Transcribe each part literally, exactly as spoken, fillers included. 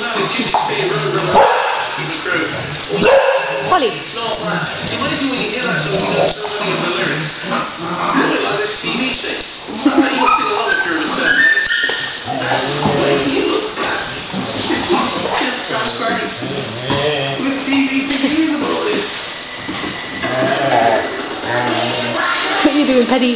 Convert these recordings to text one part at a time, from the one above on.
Polly. It's amazing when you hear that song, you know so many of the lyrics. Really like this T V scene. I bet you must be love if you're in a certain age. When you look back, just sounds great. With T V thinking in the morning. What are you doing, Paddy?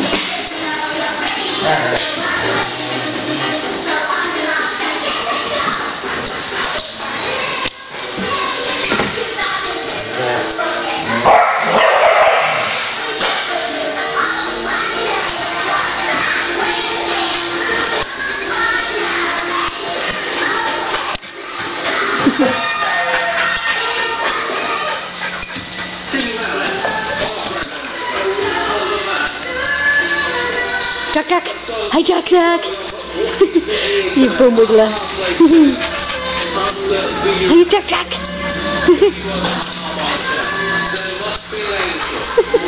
Jack Jack! Hi Jack Jack! You bum wiggler! Hi Jack Jack!